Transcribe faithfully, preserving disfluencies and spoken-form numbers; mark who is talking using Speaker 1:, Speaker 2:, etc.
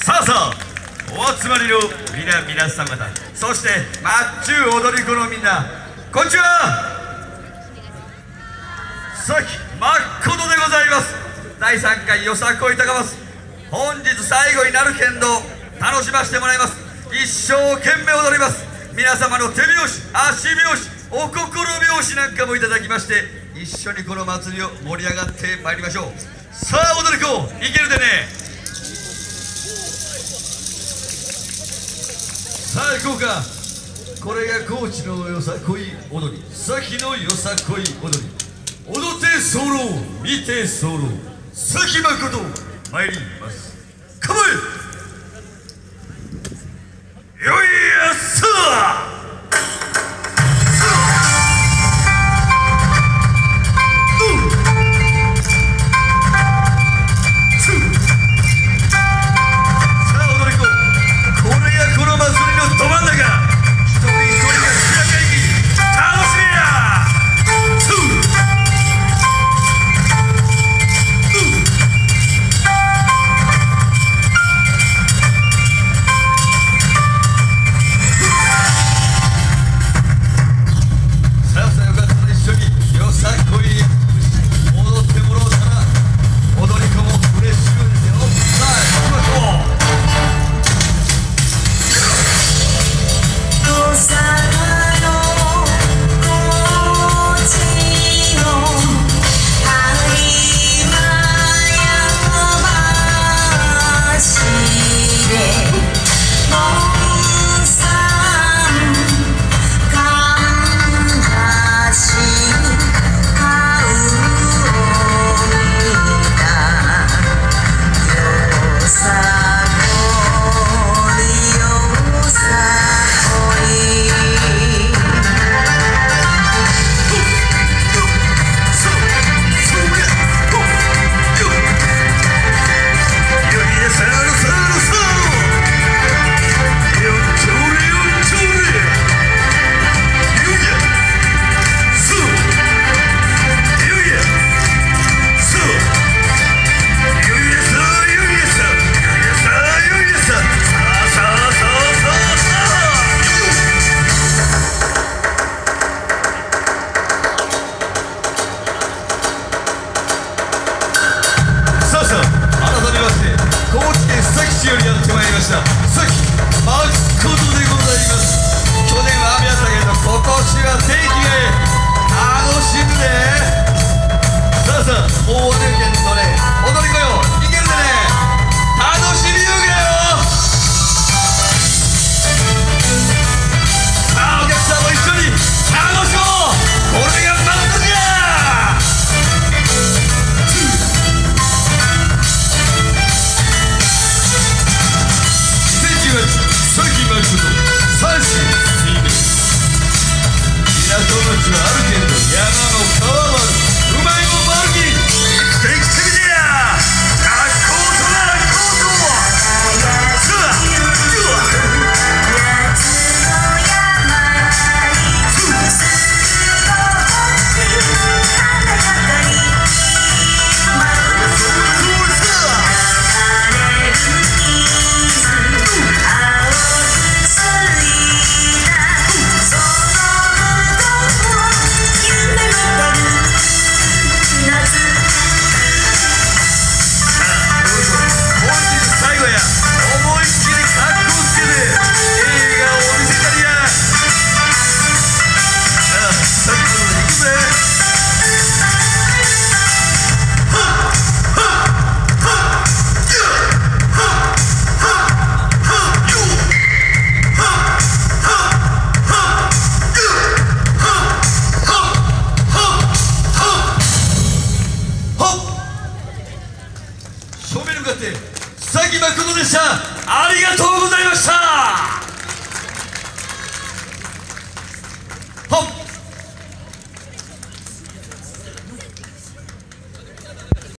Speaker 1: さあさあ、お集まりの皆皆様方、そしてマッチュー踊り子のみんな、こんにちは。さきまっことでございます。だいさんかいよさこい高松、本日最後になるけんど楽しませてもらいます。一生懸命踊ります。皆様の手拍子、足拍子、お心拍子なんかもいただきまして、一緒にこの祭りを盛り上がってまいりましょう。さあ踊り子、いけるでね。さあ行こうか。これが高知のよさこい踊り、さきのよさこい踊り。踊って候、見て候、さきまこと参ります。構えよいやっさあ。よりやってまいりました。さきまっことでございます。去年は雨やったけれど今年は天気がええ。楽しむで。さあさあ、もう踊りけんのね、踊り子よ、いけるでね。楽しみゆうげよ。さあお客さんも一緒に楽しもう。これがバンドじゃ。さきまこと三子水面、港町はあるけれど山も川もある。うまいもんもあるき、生きて生きてみてや。ラッコートなラッコート。さあうわさきまことでした。ありがとうございました。